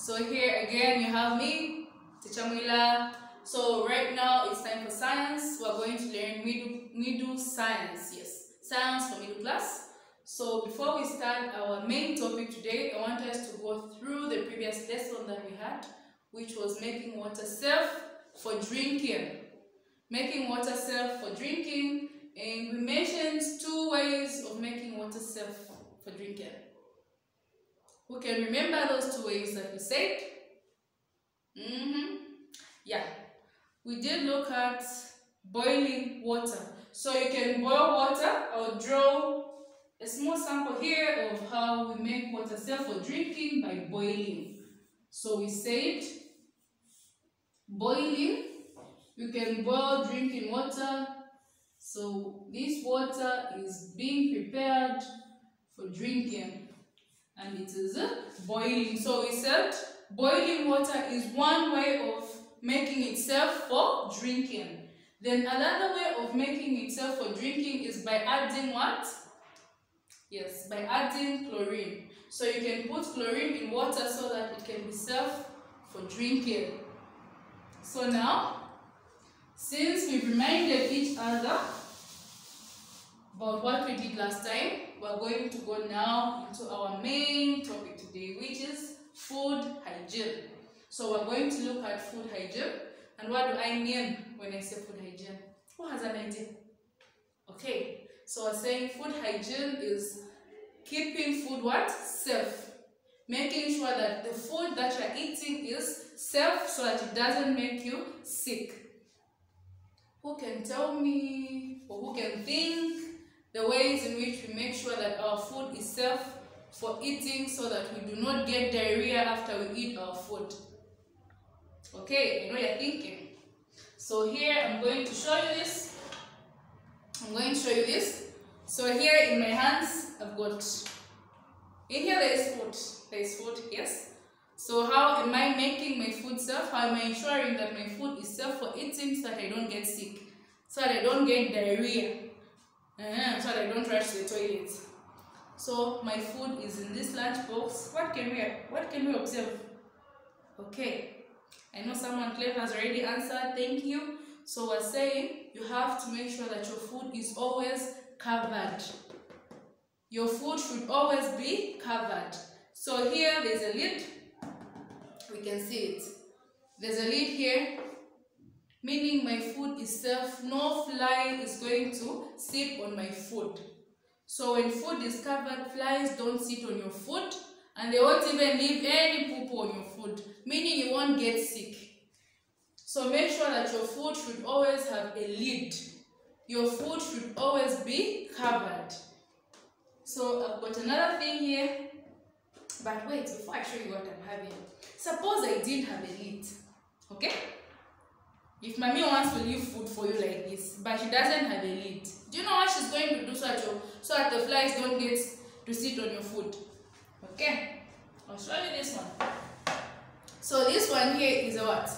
So here again you have me, Teacher Mwila. So right now it's time for science. We're going to learn middle science. Yes, science for middle class. So before we start our main topic today, I want us to go through the previous lesson that we had, which was making water safe for drinking. Making water safe for drinking, and we mentioned 2 ways of making water safe for drinking. Who can remember those 2 ways that we said? Yeah, we did look at boiling water. So you can boil water. I'll draw a small sample here of how we make water safe for drinking by boiling. So we said boiling, you can boil drinking water. So this water is being prepared for drinking, and it is boiling. So we said boiling water is one way of making it safe for drinking. Then another way of making it safe for drinking is by adding what? Yes, by adding chlorine. So you can put chlorine in water so that it can be safe for drinking. So now, since we've reminded each other about what we did last time, we're going to go now into our main topic today, which is food hygiene. So we're going to look at food hygiene. And what do I mean when I say food hygiene? Who has an idea? Okay, so we're saying food hygiene is keeping food what? Safe. Making sure that the food that you're eating is safe so that it doesn't make you sick. Who can tell me, or who can think the ways in which we make sure that our food is safe for eating so that we do not get diarrhea after we eat our food? Okay, I know you're thinking. So here I'm going to show you this. So here in my hands, I've got, in here there is food, yes. So how am I making my food safe? How am I ensuring that my food is safe for eating so that I don't get sick? So that I don't get diarrhea? So that I don't rush to the toilet. So my food is in this lunch box. What can we observe? Okay, I know someone clever has already answered. Thank you. So we're saying you have to make sure that your food is always covered. Your food should always be covered. So here there's a lid. We can see it. There's a lid here, meaning my food is safe. No fly is going to sit on my food. So when food is covered, flies don't sit on your food, and they won't even leave any poo-poo on your food, meaning you won't get sick. So make sure that your food should always have a lid. Your food should always be covered. So I've got another thing here. But wait, before I show you what I'm having, suppose I didn't have a lid. Okay? If mommy wants to leave food for you like this, but she doesn't have a lid, do you know what she's going to do so that the flies don't get to sit on your food? Okay? I'll show you this one. So this one here is a what?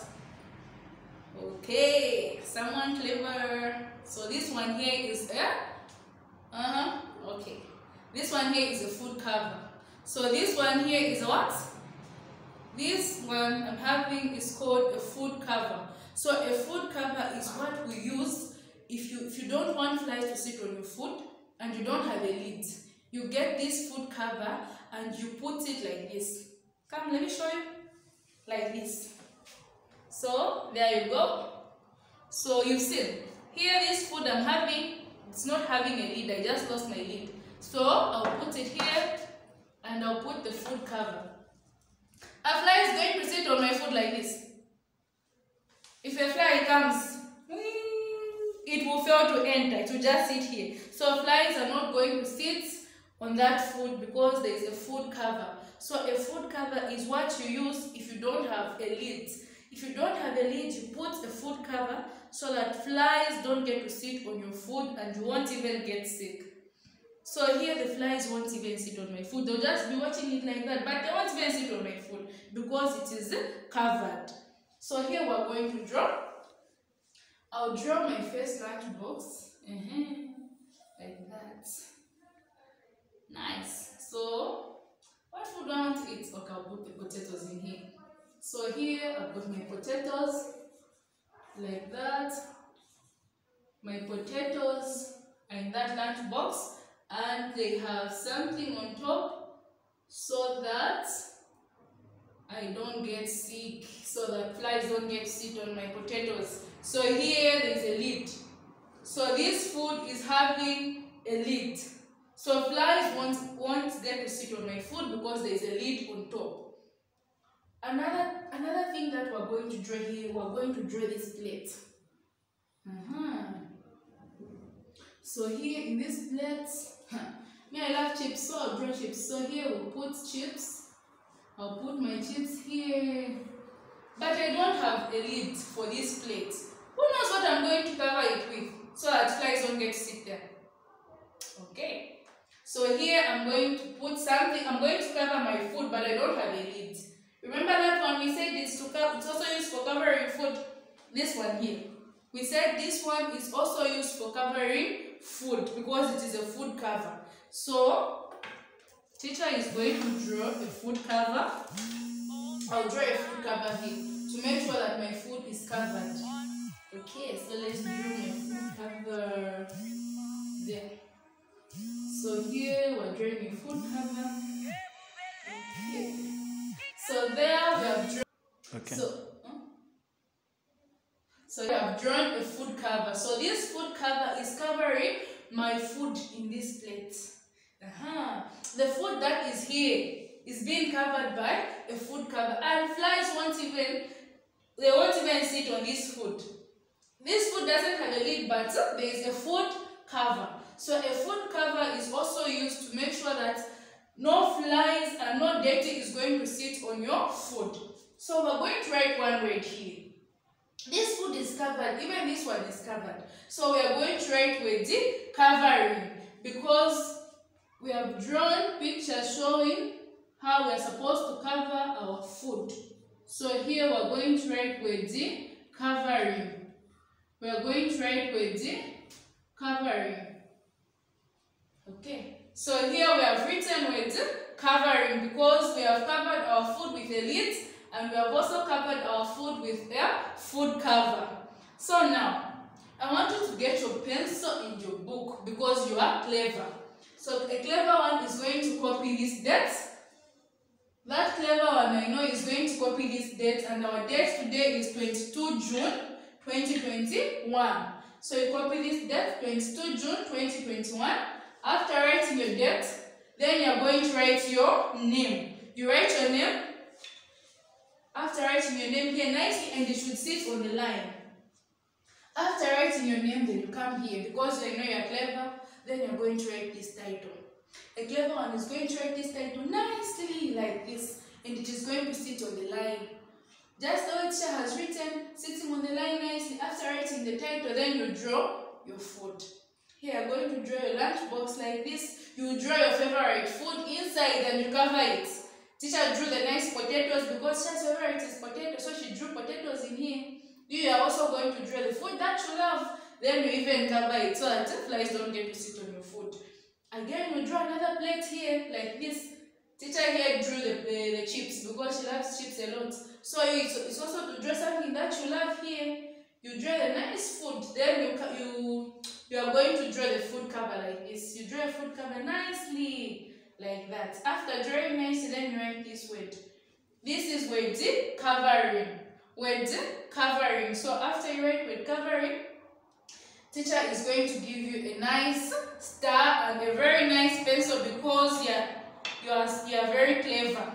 Okay, someone clever. So this one here is a okay. This one here is a food cover. So this one here is what? This one I'm having is called a food cover. So a food cover is what we use if you don't want flies to sit on your food and you don't have a lid. You get this food cover and you put it like this. Come, let me show you. Like this. So there you go. So you've seen. Here this food I'm having, it's not having a lid. I just lost my lid. So I'll put it here and I'll put the food cover. A fly is going to sit on my food like this. If a fly comes, it will fail to enter. It will just sit here. So flies are not going to sit on that food because there is a food cover. So a food cover is what you use if you don't have a lid. If you don't have a lid, you put a food cover so that flies don't get to sit on your food and you won't even get sick. So here the flies won't even sit on my food. They'll just be watching it like that, but they won't even sit on my food because it is covered. So here we're going to draw. I'll draw my first lunch box. Like that. Nice. So what food do I want to eat? Okay, I'll put the potatoes in here. So here I've got my potatoes, like that. My potatoes are in that lunch box, and they have something on top so that I don't get sick, so that flies don't get sick on my potatoes. So here there's a lid. So this food is having a lid. So flies won't get to sit on my food because there's a lid on top. Another thing that we're going to draw here, we're going to draw this plate. So here in this plate, me I love chips, so I'll draw chips. So here we'll put chips. I'll put my chips here. But I don't have a lid for this plate. Who knows what I'm going to cover it with so that flies don't get to sit there? Okay. So here I'm going to put something. I'm going to cover my food, but I don't have a lid. Remember that one we said it's also used for covering food. This one here. We said this one is also used for covering food because it is a food cover. So teacher is going to draw a food cover. I'll draw a food cover here to make sure that my food is covered. Okay, so let's draw my food cover there. So here we're drawing a food cover. Okay. So there we have drawn. Okay. So we have drawn a food cover. So this food cover is covering my food in this plate. The food that is here is being covered by a food cover, and flies won't even sit on this food. This food doesn't have a lid, but there is a food cover. So a food cover is also used to make sure that no flies and no dirty is going to sit on your food. So we're going to write one word here. This food is covered, even this one is covered. So we are going to write with the covering because we have drawn pictures showing how we are supposed to cover our food. So here we are going to write with the covering. We are going to write with the covering. Okay. So here we have written with covering because we have covered our food with a lid and we have also covered our food with a food cover. So now, I want you to get your pencil in your book because you are clever. So a clever one is going to copy this date. That clever one I know is going to copy this date, and our date today is 22 June 2021. So you copy this date, 22 June 2021. After writing your date, then you are going to write your name. You write your name. After writing your name here nicely, and it should sit on the line. After writing your name, then you come here because I know you are clever. Then you are going to write this title. A clever one is going to write this title nicely like this, and it is going to sit on the line. Just the way teacher has written, sitting on the line nicely. After writing the title, then you draw your food. Here, I'm going to draw your lunch box like this. You draw your favorite food inside and you cover it. Teacher drew the nice potatoes because teacher's favorite is potato, so she drew potatoes in here. You are also going to draw the food that you love. Then you even cover it so that flies don't get to sit on your food. Again, you draw another plate here like this. Teacher here drew the chips because she loves chips a lot. So it's also to draw something that you love here. You draw the nice food. Then you are going to draw the food cover like this. You draw a food cover nicely like that. After drawing nicely, then you write this word. This is word covering. Word covering. So after you write word covering, teacher is going to give you a nice star and a very nice pencil because you are very clever.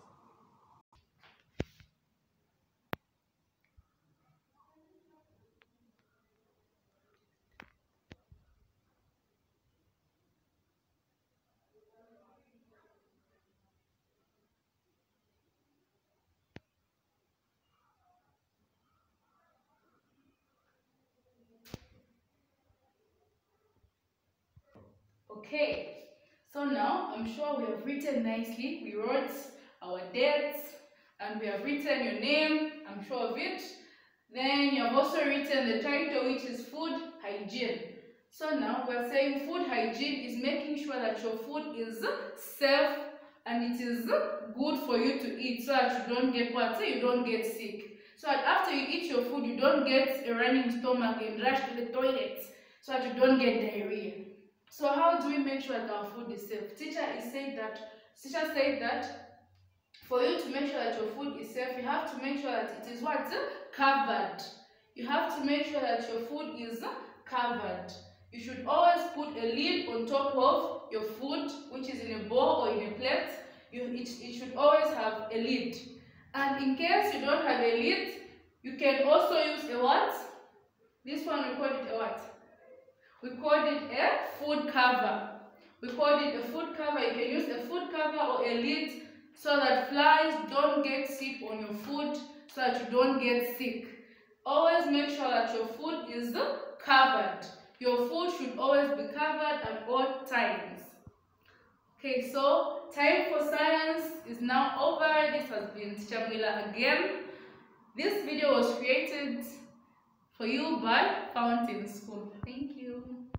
Okay, so now I'm sure we have written nicely. We wrote our dates and we have written your name, I'm sure of it. Then you have also written the title, which is food hygiene. So now we're saying food hygiene is making sure that your food is safe and it is good for you to eat so that you don't get what? So you don't get sick. So that after you eat your food, you don't get a running stomach and rush to the toilet so that you don't get diarrhea. So how do we make sure that our food is safe? Teacher said that for you to make sure that your food is safe, you have to make sure that it is what? Covered. You have to make sure that your food is covered. You should always put a lid on top of your food, which is in a bowl or in a plate. It should always have a lid. And in case you don't have a lid, you can also use a what? This one we call it a what? We call it a food cover. We call it a food cover. You can use a food cover or a lid so that flies don't get sick on your food, so that you don't get sick. Always make sure that your food is covered. Your food should always be covered at all times. Okay, so time for science is now over. This has been Teacher Mwila again. This video was created for you by Fountain School. Thank you.